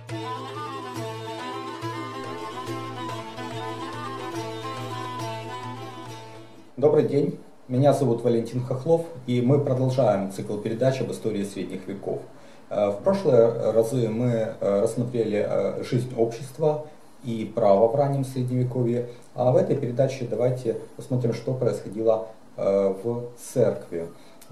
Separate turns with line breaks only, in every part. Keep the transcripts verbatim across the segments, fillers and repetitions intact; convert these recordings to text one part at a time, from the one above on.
Добрый день, меня зовут Валентин Хохлов, и мы продолжаем цикл передач об истории средних веков. В прошлые разы мы рассмотрели жизнь общества и право в раннем средневековье, а в этой передаче давайте посмотрим, что происходило в церкви.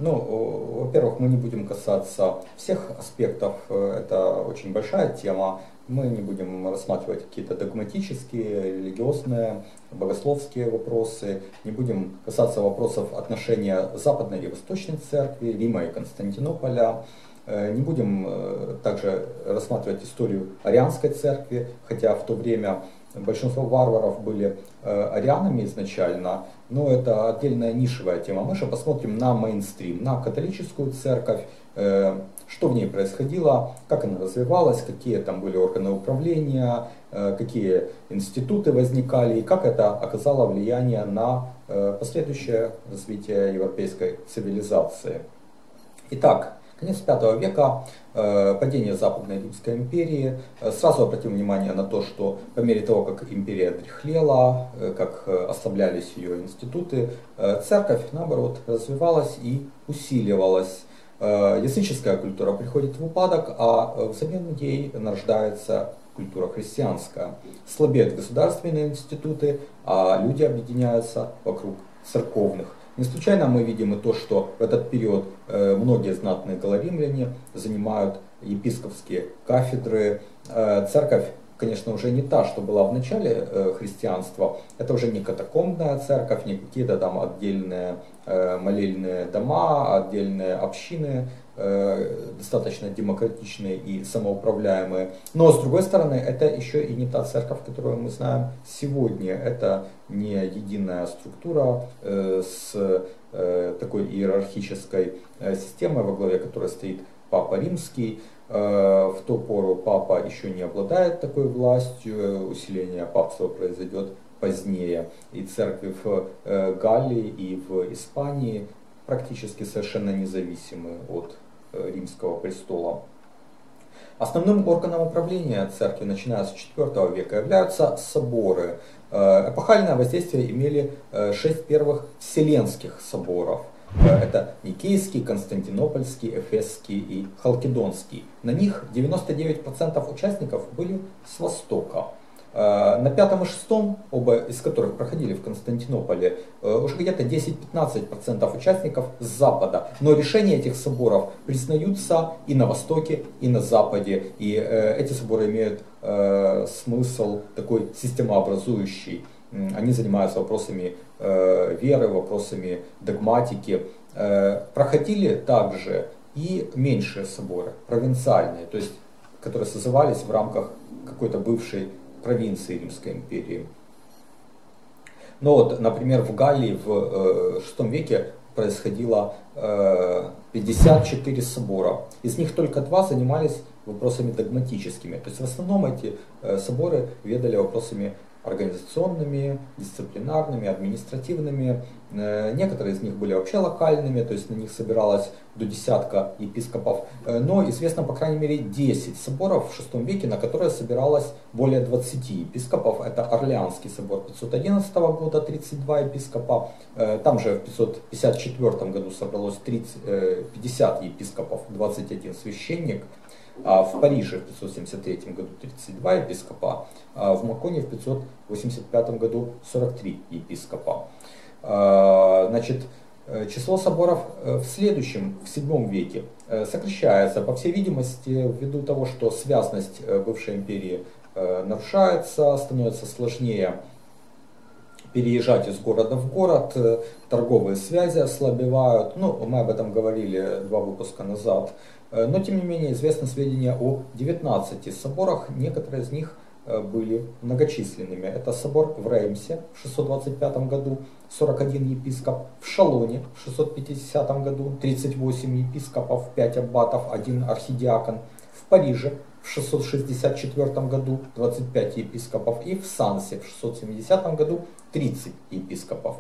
Ну, во-первых, мы не будем касаться всех аспектов, это очень большая тема. Мы не будем рассматривать какие-то догматические, религиозные, богословские вопросы, не будем касаться вопросов отношения Западной и Восточной Церкви, Рима и Константинополя. Не будем также рассматривать историю Арианской Церкви, хотя в то время большинство варваров были арианами изначально, но это отдельная нишевая тема. Мы же посмотрим на мейнстрим, на католическую церковь, что в ней происходило, как она развивалась, какие там были органы управления, какие институты возникали и как это оказало влияние на последующее развитие европейской цивилизации. Итак, конец пятого века, падение Западной Римской империи. Сразу обратим внимание на то, что по мере того, как империя дряхлела, как ослаблялись ее институты, церковь, наоборот, развивалась и усиливалась. Языческая культура приходит в упадок, а взамен ей нарождается культура христианская. Слабеют государственные институты, а люди объединяются вокруг церковных. Не случайно мы видим и то, что в этот период многие знатные галлоримляне занимают епископские кафедры. Церковь, конечно, уже не та, что была в начале христианства. Это уже не катакомбная церковь, не какие-то там отдельные молельные дома, отдельные общины, достаточно демократичные и самоуправляемые. Но с другой стороны, это еще и не та церковь, которую мы знаем сегодня. Это не единая структура с такой иерархической системой, во главе которой стоит Папа Римский. В ту пору папа еще не обладает такой властью, усиление папства произойдет позднее. И церкви в Галлии и в Испании практически совершенно независимы от Римского престола. Основным органом управления церкви, начиная с четвёртого века, являются соборы. Эпохальное воздействие имели шесть первых вселенских соборов. Это Никейский, Константинопольский, Эфесский и Халкидонский. На них девяносто девять процентов участников были с Востока. На пятом и шестом, оба из которых проходили в Константинополе, уже где-то десять-пятнадцать процентов участников с Запада. Но решения этих соборов признаются и на Востоке, и на Западе. И эти соборы имеют смысл такой системообразующий. Они занимаются вопросами веры, вопросами догматики. Проходили также и меньшие соборы, провинциальные, то есть, которые созывались в рамках какой-то бывшей провинции Римской империи. Но вот, например, в Галлии в шестом веке происходило пятьдесят четыре собора. Из них только два занимались вопросами догматическими. То есть в основном эти соборы ведали вопросами организационными, дисциплинарными, административными. Некоторые из них были вообще локальными, то есть на них собиралось до десятка епископов. Но известно, по крайней мере, десять соборов в шестом веке, на которые собиралось более двадцати епископов. Это Орлеанский собор пятьсот одиннадцатого года, тридцать два епископа. Там же в пятьсот пятьдесят четвёртом году собралось тридцать, пятьдесят епископов, двадцать один священник. А в Париже в пятьсот семьдесят третьем году тридцать два епископа, а в Маконе в пятьсот восемьдесят пятом году сорок три епископа. Значит, число соборов в следующем, в седьмом веке, сокращается, по всей видимости, ввиду того, что связность бывшей империи нарушается, становится сложнее переезжать из города в город, торговые связи ослабевают. Ну, мы об этом говорили два выпуска назад. Но, тем не менее, известны сведения о девятнадцати соборах, некоторые из них были многочисленными. Это собор в Реймсе в шестьсот двадцать пятом году, сорок один епископ, в Шалоне в шестьсот пятидесятом году, тридцать восемь епископов, пять аббатов, один архидиакон, в Париже в шестьсот шестьдесят четвёртом году двадцать пять епископов и в Сансе в шестьсот семидесятом году тридцать епископов.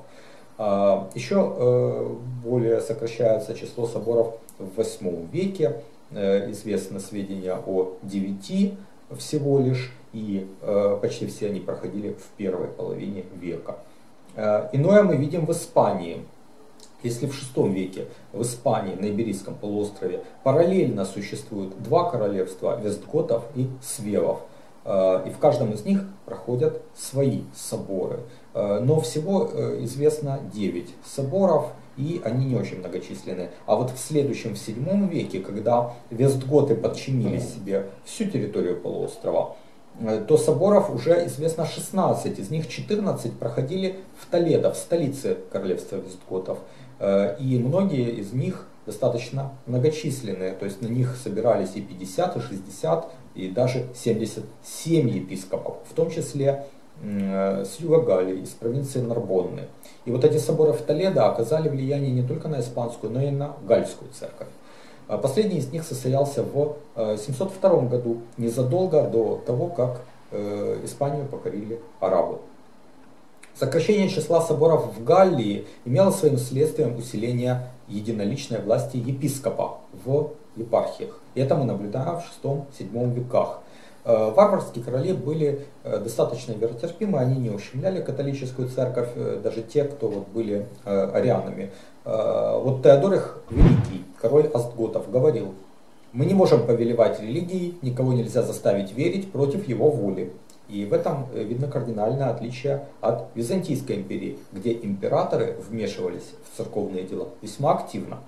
Еще более сокращается число соборов в восьмом веке. Известны сведения о девяти всего лишь, и э, почти все они проходили в первой половине века. Э, иное мы видим в Испании. Если в шестом веке в Испании, на Иберийском полуострове, параллельно существуют два королевства, вестготов и свевов, э, и в каждом из них проходят свои соборы. Э, но всего э, известно девять соборов, и они не очень многочисленные. А вот в следующем, в седьмом веке, когда вестготы подчинили себе всю территорию полуострова, то соборов уже известно шестнадцать, из них четырнадцать проходили в Толедо, в столице королевства вестготов. И многие из них достаточно многочисленные, то есть на них собирались и пятьдесят, и шестьдесят, и даже семьдесят семь епископов, в том числе с юга Галлии, из провинции Нарбонны. И вот эти соборы в Толедо оказали влияние не только на испанскую, но и на гальскую церковь. Последний из них состоялся в семьсот втором году, незадолго до того, как Испанию покорили арабы. Сокращение числа соборов в Галлии имело своим следствием усиление единоличной власти епископа в епархиях. И это мы наблюдаем в шестом-седьмом веках. Варварские короли были достаточно веротерпимы, они не ущемляли католическую церковь, даже те, кто вот были арианами. Вот Теодор их Великий, король остготов, говорил: мы не можем повелевать религией, никого нельзя заставить верить против его воли. И в этом видно кардинальное отличие от Византийской империи, где императоры вмешивались в церковные дела весьма активно.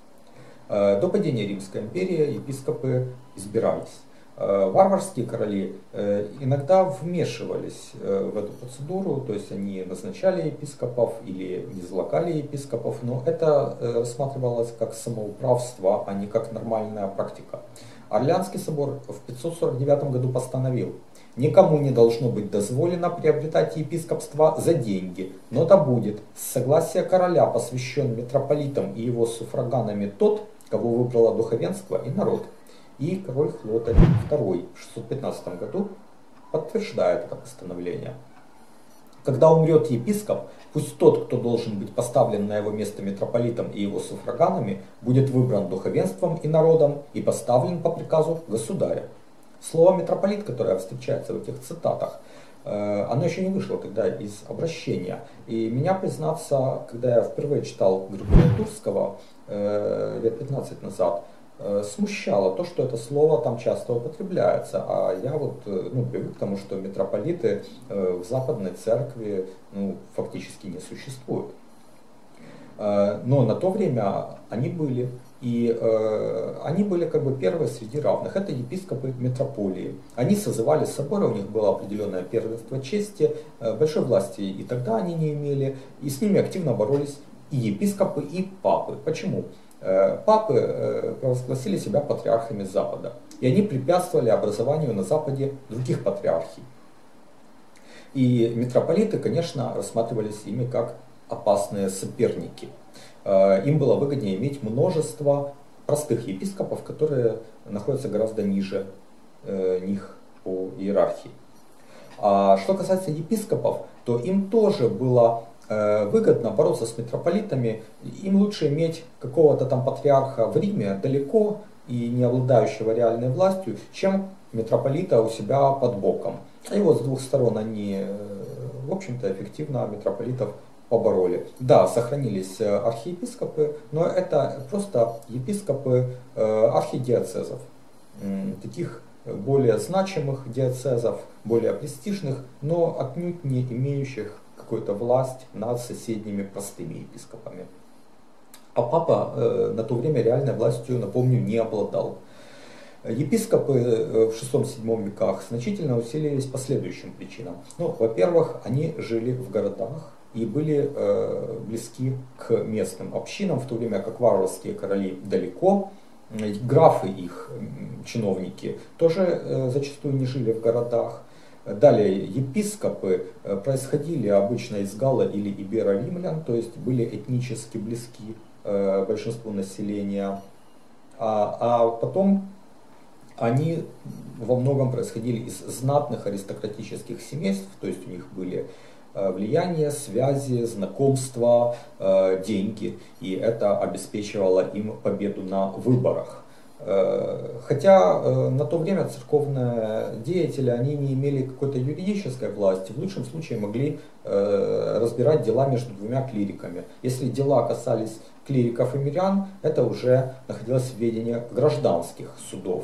До падения Римской империи епископы избирались. Варварские короли иногда вмешивались в эту процедуру, то есть они назначали епископов или низлагали епископов, но это рассматривалось как самоуправство, а не как нормальная практика. Орлеанский собор в пятьсот сорок девятом году постановил: никому не должно быть дозволено приобретать епископство за деньги, но да будет с согласия короля посвящен митрополитом и его суфраганами тот, кого выбрало духовенство и народ. И король Хлотарь второй в шестьсот пятнадцатом году подтверждает это постановление. Когда умрет епископ, пусть тот, кто должен быть поставлен на его место митрополитом и его суфраганами, будет выбран духовенством и народом и поставлен по приказу государя. Слово митрополит, которое встречается в этих цитатах, оно еще не вышло тогда из обращения. И меня, признаться, когда я впервые читал Григория Турского лет пятнадцать назад, смущало то, что это слово там часто употребляется, а я вот ну, привык к тому, что митрополиты в западной церкви ну, фактически не существуют. Но на то время они были, и они были как бы первые среди равных. Это епископы митрополии. Они созывали соборы, у них было определенное первенство чести, большой власти и тогда они не имели, и с ними активно боролись и епископы, и папы. Почему? Папы провозгласили себя патриархами Запада, и они препятствовали образованию на Западе других патриархий. И митрополиты, конечно, рассматривались ими как опасные соперники. Им было выгоднее иметь множество простых епископов, которые находятся гораздо ниже них по иерархии. А что касается епископов, то им тоже было выгодно бороться с митрополитами. Им лучше иметь какого-то там патриарха в Риме далеко и не обладающего реальной властью, чем митрополита у себя под боком. И вот с двух сторон они, в общем-то, эффективно митрополитов побороли. Да, сохранились архиепископы, но это просто епископы архидиоцезов, таких более значимых диоцезов, более престижных, но отнюдь не имеющих какую-то власть над соседними простыми епископами. А папа э, на то время реальной властью, напомню, не обладал. Епископы в шестом-седьмом веках значительно усилились по следующим причинам. Ну, во-первых, они жили в городах и были э, близки к местным общинам, в то время как варварские короли далеко. Графы их, чиновники, тоже э, зачастую не жили в городах. Далее, епископы происходили обычно из галла или иберо-римлян, то есть были этнически близки э, большинству населения. А, а потом они во многом происходили из знатных аристократических семейств, то есть у них были э, влияние, связи, знакомства, э, деньги, и это обеспечивало им победу на выборах. Хотя на то время церковные деятели, они не имели какой-то юридической власти, в лучшем случае могли разбирать дела между двумя клириками. Если дела касались клириков и мирян, это уже находилось в ведении гражданских судов.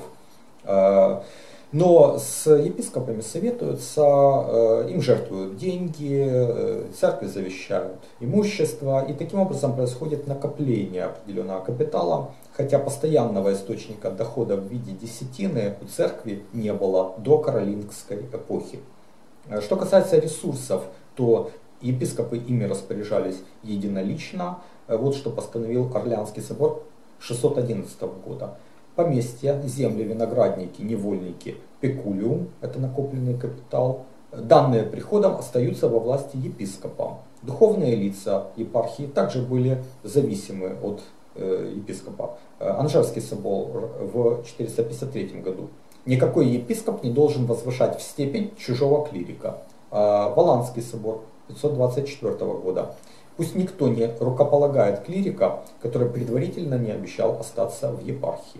Но с епископами советуются, им жертвуют деньги, церкви завещают имущество, и таким образом происходит накопление определенного капитала, хотя постоянного источника дохода в виде десятины у церкви не было до каролингской эпохи. Что касается ресурсов, то епископы ими распоряжались единолично. Вот что постановил Орлеанский собор шестьсот одиннадцатого года. Поместья, земли, виноградники, невольники, пекулиум, это накопленный капитал, данные приходом остаются во власти епископа. Духовные лица епархии также были зависимы от э, епископа. Анжерский собор в четыреста пятьдесят третьем году. Никакой епископ не должен возвышать в степень чужого клирика. Валаамский собор пятьсот двадцать четвёртого года. Пусть никто не рукополагает клирика, который предварительно не обещал остаться в епархии.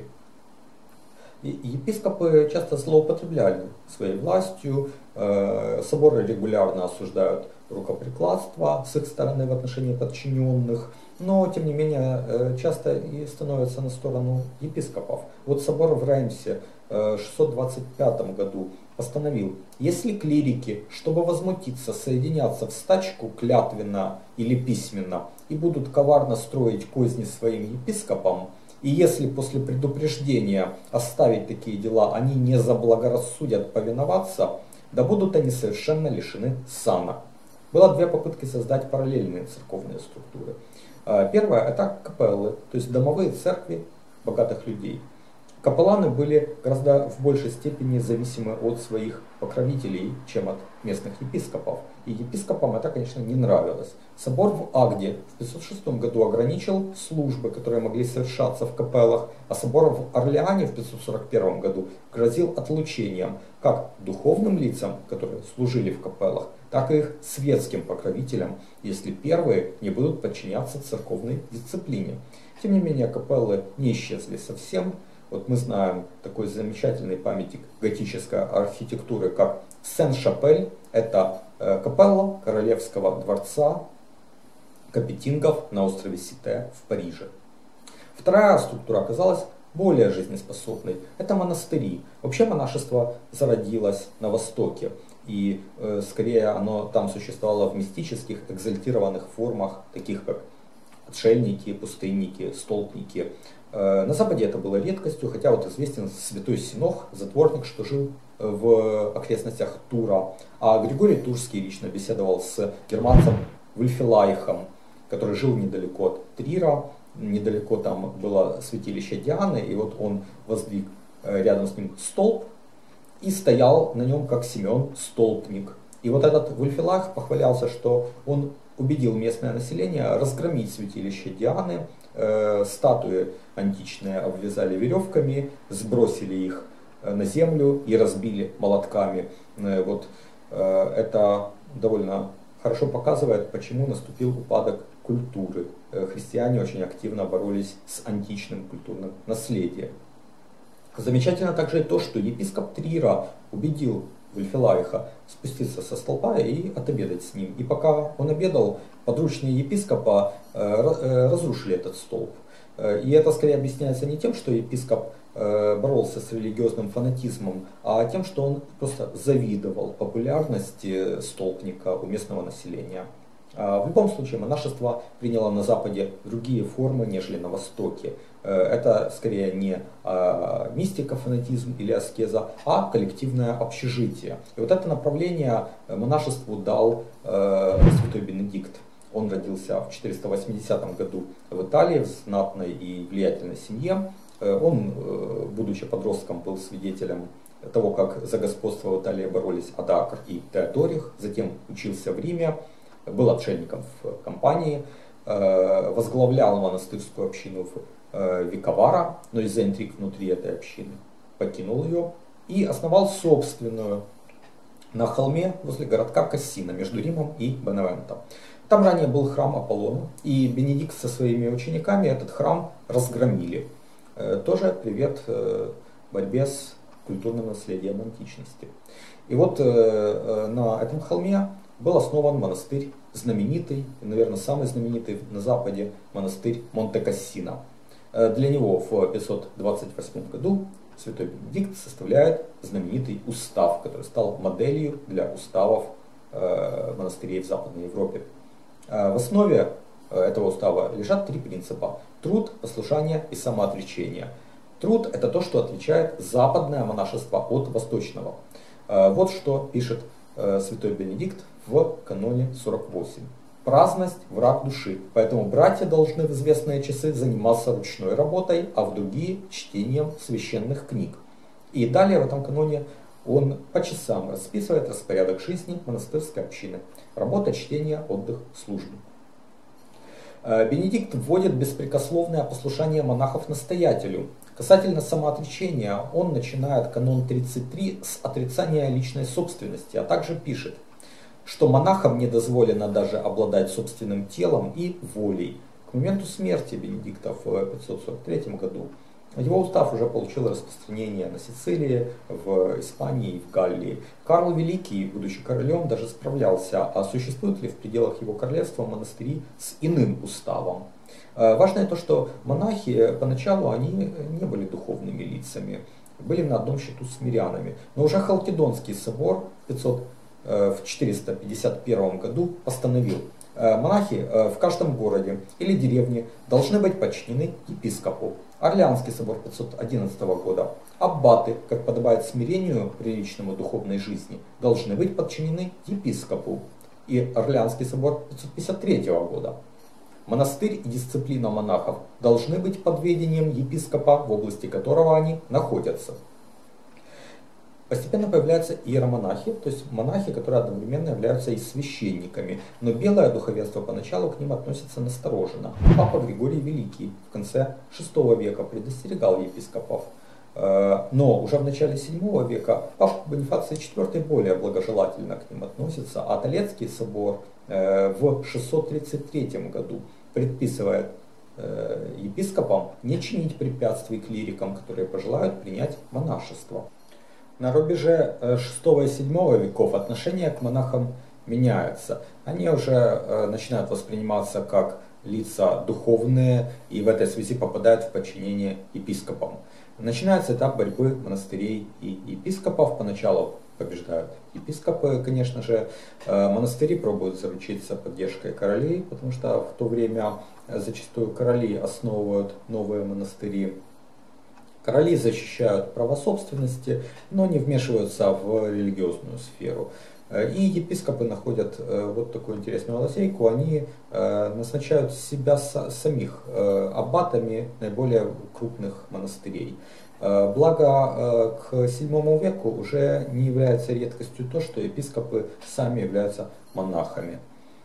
Епископы часто злоупотребляли своей властью, соборы регулярно осуждают рукоприкладство с их стороны в отношении подчиненных, но тем не менее часто и становятся на сторону епископов. Вот собор в Реймсе в шестьсот двадцать пятом году постановил: если клирики, чтобы возмутиться, соединятся в стачку клятвенно или письменно и будут коварно строить козни своим епископам, и если после предупреждения оставить такие дела они не заблагорассудят повиноваться, да будут они совершенно лишены сана. Было две попытки создать параллельные церковные структуры. Первая — это капеллы, то есть домовые церкви богатых людей. Капелланы были гораздо в большей степени зависимы от своих покровителей, чем от местных епископов. И епископам это, конечно, не нравилось. Собор в Агде в пятьсот шестом году ограничил службы, которые могли совершаться в капеллах, а собор в Орлеане в пятьсот сорок первом году грозил отлучением как духовным лицам, которые служили в капеллах, так и их светским покровителям, если первые не будут подчиняться церковной дисциплине. Тем не менее, капеллы не исчезли совсем. Вот мы знаем такой замечательный памятник готической архитектуры, как Сен-Шапель. Это капелла Королевского дворца Капетингов на острове Сите в Париже. Вторая структура оказалась более жизнеспособной. Это монастыри. Вообще монашество зародилось на Востоке. И э, скорее оно там существовало в мистических, экзальтированных формах, таких как отшельники, пустынники, столпники. На Западе это было редкостью, хотя вот известен святой Синох, затворник, что жил в окрестностях Тура. А Григорий Турский лично беседовал с германцем Вульфилайхом, который жил недалеко от Трира, недалеко там было святилище Дианы, и вот он воздвиг рядом с ним столб и стоял на нем как Симеон столпник. И вот этот Вульфилайх похвалялся, что он убедил местное население разгромить святилище Дианы, э, статуи античные обвязали веревками, сбросили их на землю и разбили молотками. Э, вот, э, это довольно хорошо показывает, почему наступил упадок культуры. Э, христиане очень активно боролись с античным культурным наследием. Замечательно также и то, что епископ Трира убедил Вульфилайха спуститься со столпа и отобедать с ним. И пока он обедал, подручные епископа разрушили этот столб. И это скорее объясняется не тем, что епископ боролся с религиозным фанатизмом, а тем, что он просто завидовал популярности столпника у местного населения. В любом случае, монашество приняло на Западе другие формы, нежели на Востоке. Это скорее не мистика, фанатизм или аскеза, а коллективное общежитие. И вот это направление монашеству дал святой Бенедикт. Он родился в четыреста восьмидесятом году в Италии, в знатной и влиятельной семье. Он, будучи подростком, был свидетелем того, как за господство в Италии боролись Адакр и Теодорих. Затем учился в Риме, был отшельником в компании, возглавлял монастырскую общину в Викавара, но из-за интриг внутри этой общины покинул ее и основал собственную на холме возле городка Кассина между Римом и Беневенто. Там ранее был храм Аполлона, и Бенедикт со своими учениками этот храм разгромили. Тоже привет борьбе с культурным наследием античности. И вот на этом холме был основан монастырь знаменитый, наверное, самый знаменитый на Западе монастырь Монте-Кассино. Для него в пятьсот двадцать восьмом году святой Бенедикт составляет знаменитый устав, который стал моделью для уставов монастырей в Западной Европе. В основе этого устава лежат три принципа: труд, послушание и самоотречение. Труд – это то, что отличает западное монашество от восточного. Вот что пишет святой Бенедикт в каноне сорок восемь. Праздность – враг души, поэтому братья должны в известные часы заниматься ручной работой, а в другие – чтением священных книг. И далее в этом каноне он по часам расписывает распорядок жизни монастырской общины. Работа, чтение, отдых, служба. Бенедикт вводит беспрекословное послушание монахов настоятелю. Касательно самоотречения, он начинает канон тридцать три с отрицания личной собственности, а также пишет, что монахам не дозволено даже обладать собственным телом и волей. К моменту смерти Бенедикта в пятьсот сорок третьем году его устав уже получил распространение на Сицилии, в Испании и в Галлии. Карл Великий, будучи королем, даже справлялся, а существуют ли в пределах его королевства монастыри с иным уставом. Важно то, что монахи поначалу они не были духовными лицами, были на одном счету с мирянами. Но уже Халкидонский собор в четыреста пятьдесят первом году постановил: монахи в каждом городе или деревне должны быть подчинены епископу. Орлеанский собор пятьсот одиннадцатого года: аббаты, как подобает смирению приличному духовной жизни, должны быть подчинены епископу. И Орлеанский собор пятьсот пятьдесят третьего года: монастырь и дисциплина монахов должны быть под ведением епископа, в области которого они находятся. Постепенно появляются иеромонахи, то есть монахи, которые одновременно являются и священниками. Но белое духовенство поначалу к ним относится настороженно. Папа Григорий Великий в конце шестого века предостерегал епископов. Но уже в начале седьмого века папа Бонифаций четвёртый более благожелательно к ним относится, а Толецкий собор в шестьсот тридцать третьем году предписывает епископам не чинить препятствий клирикам, которые пожелают принять монашество. На рубеже шестого и седьмого веков отношение к монахам меняется. Они уже начинают восприниматься как лица духовные и в этой связи попадают в подчинение епископам. Начинается этап борьбы монастырей и епископов. Поначалу побеждают епископы, конечно же. Монастыри пробуют заручиться поддержкой королей, потому что в то время зачастую короли основывают новые монастыри. Короли защищают право собственности, но не вмешиваются в религиозную сферу. И епископы находят вот такую интересную лазейку, они назначают себя самих аббатами наиболее крупных монастырей. Благо к седьмому веку уже не является редкостью то, что епископы сами являются монахами.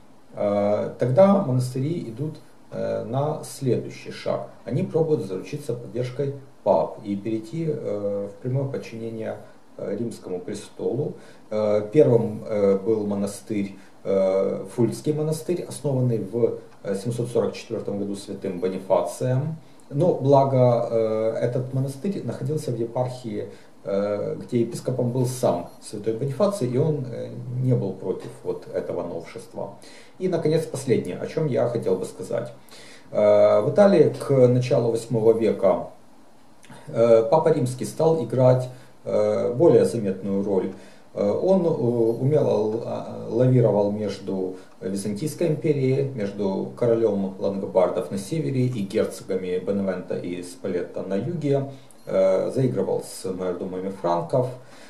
Тогда монастыри идут на следующий шаг. Они пробуют заручиться поддержкой пап и перейти в прямое подчинение Римскому престолу. Первым был монастырь, Фульский монастырь, основанный в семьсот сорок четвёртом году святым Бонифацием. Но благо этот монастырь находился в епархии, где епископом был сам святой Бонифаций, и он не был против вот этого новшества. И, наконец, последнее, о чем я хотел бы сказать. В Италии к началу восьмого века Папа Римский стал играть более заметную роль. Он умело лавировал между Византийской империей, между королем лангобардов на севере и герцогами Беневента и Спалетто на юге, заигрывал с майордомами франков.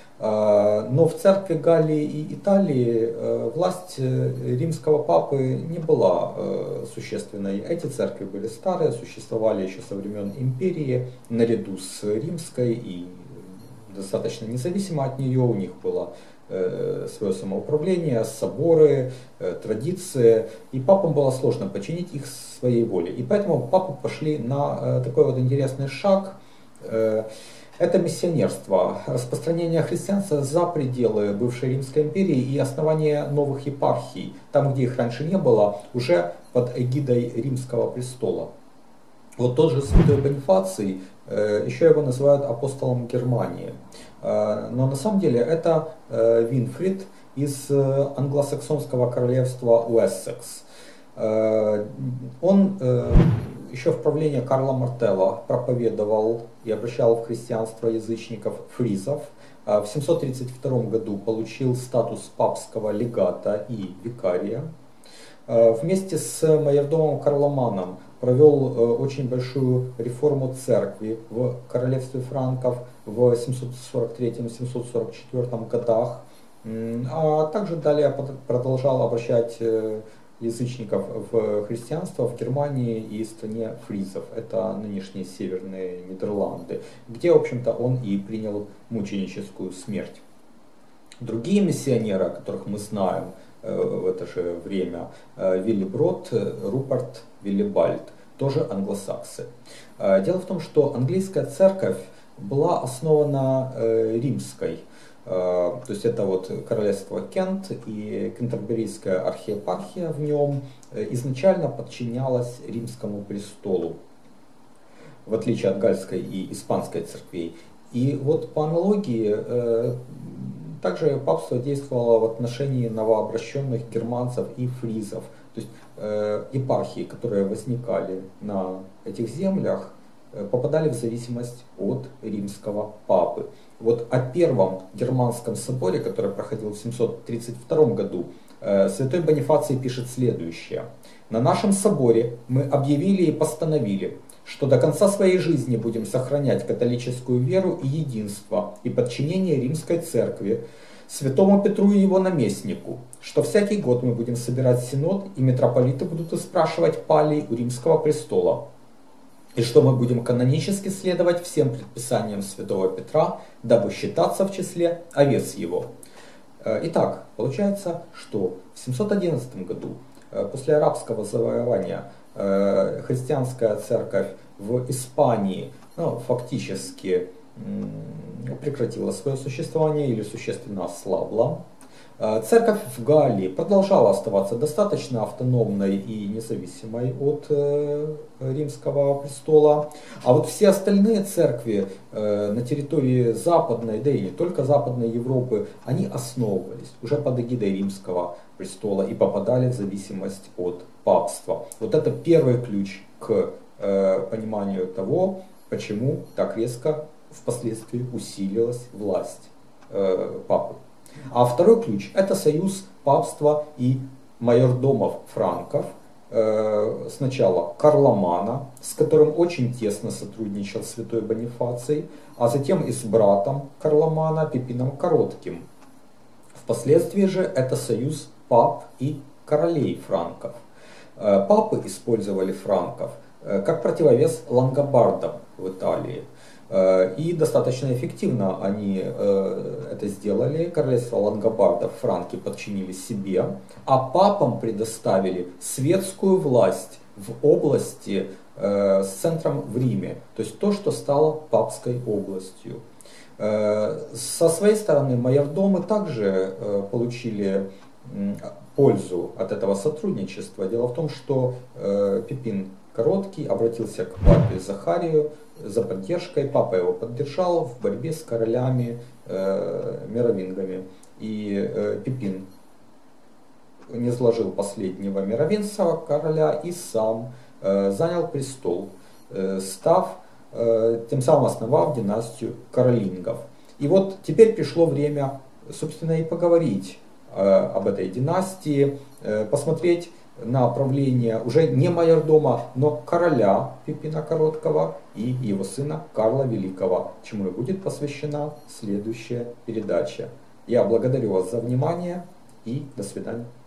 Но в церкви Галлии и Италии власть римского папы не была существенной. Эти церкви были старые, существовали еще со времен империи, наряду с римской и достаточно независимо от нее. У них было свое самоуправление, соборы, традиции, и папам было сложно подчинить их своей воле. И поэтому папы пошли на такой вот интересный шаг. Это миссионерство, распространение христианства за пределы бывшей Римской империи и основание новых епархий, там, где их раньше не было, уже под эгидой Римского престола. Вот тот же святой Бонифаций, еще его называют апостолом Германии. Но на самом деле это Винфрид из англосаксонского королевства Уэссекс. Он еще в правлении Карла Мартелла проповедовал и обращал в христианство язычников фризов. В семьсот тридцать втором году получил статус папского легата и викария. Вместе с майордомом Карломаном провел очень большую реформу церкви в королевстве франков в семьсот сорок третьем — семьсот сорок четвёртом годах, а также далее продолжал обращать язычников в христианство в Германии и стране фризов. Это нынешние северные Нидерланды, где, в общем-то, он и принял мученическую смерть. Другие миссионеры, о которых мы знаем в это же время, Виллиброд, Руперт, Виллибальд, тоже англосаксы. Дело в том, что английская церковь была основана римской. То есть это вот королевство Кент и Кентерберийская архиепархия в нем изначально подчинялась римскому престолу, в отличие от гальской и испанской церквей. И вот по аналогии также папство действовало в отношении новообращенных германцев и фризов. То есть епархии, которые возникали на этих землях, попадали в зависимость от римского папы. Вот о первом германском соборе, который проходил в семьсот тридцать втором году, святой Бонифаций пишет следующее. «На нашем соборе мы объявили и постановили, что до конца своей жизни будем сохранять католическую веру и единство и подчинение римской церкви, святому Петру и его наместнику, что всякий год мы будем собирать синод, и митрополиты будут спрашивать палий у римского престола, и что мы будем канонически следовать всем предписаниям святого Петра, дабы считаться в числе овец его». Итак, получается, что в семьсот одиннадцатом году, после арабского завоевания, христианская церковь в Испании ну, фактически прекратила свое существование или существенно ослабла. Церковь в Галлии продолжала оставаться достаточно автономной и независимой от э, римского престола. А вот все остальные церкви э, на территории Западной, да и не только Западной Европы, они основывались уже под эгидой римского престола и попадали в зависимость от папства. Вот это первый ключ к э, пониманию того, почему так резко впоследствии усилилась власть э, папы. А второй ключ – это союз папства и майордомов франков. Сначала Карломана, с которым очень тесно сотрудничал святой Бонифаций, а затем и с братом Карломана Пипином Коротким. Впоследствии же это союз пап и королей франков. Папы использовали франков как противовес лангобардам в Италии. И достаточно эффективно они это сделали. Королевство лангобардов франки подчинили себе, а папам предоставили светскую власть в области с центром в Риме. То есть то, что стало папской областью. Со своей стороны майордомы также получили пользу от этого сотрудничества. Дело в том, что Пипин Короткий обратился к папе Захарию за поддержкой. Папа его поддержал в борьбе с королями э, мировингами. И э, Пипин низвложил последнего мировинского короля и сам э, занял престол, э, став, э, тем самым основав династию каролингов. И вот теперь пришло время, собственно, и поговорить э, об этой династии, э, посмотреть на правление уже не майордома, но короля Пипина Короткого и его сына Карла Великого, чему и будет посвящена следующая передача. Я благодарю вас за внимание и до свидания.